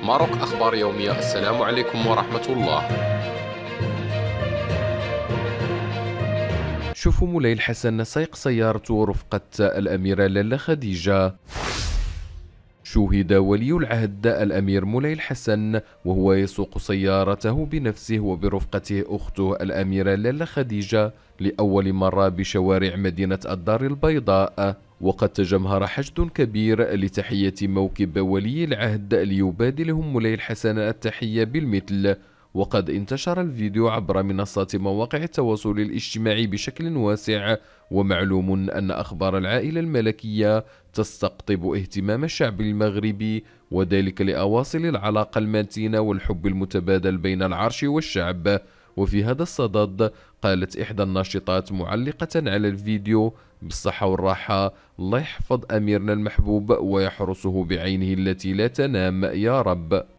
ماروك أخبار يومية. السلام عليكم ورحمة الله. شوفوا مولاي الحسن سيق سيارته رفقة الأميرة لالا خديجة. شوهد ولي العهد الأمير مولاي الحسن وهو يسوق سيارته بنفسه وبرفقته أخته الأميرة لالا خديجة لأول مرة بشوارع مدينة الدار البيضاء، وقد تجمهر حشد كبير لتحية موكب ولي العهد ليبادلهم مولاي الحسن التحية بالمثل. وقد انتشر الفيديو عبر منصات مواقع التواصل الاجتماعي بشكل واسع، ومعلوم أن أخبار العائلة الملكية تستقطب اهتمام الشعب المغربي، وذلك لأواصل العلاقة المتينة والحب المتبادل بين العرش والشعب. وفي هذا الصدد قالت إحدى الناشطات معلقة على الفيديو: بالصحة والراحة، الله يحفظ أميرنا المحبوب ويحرسه بعينه التي لا تنام يا رب.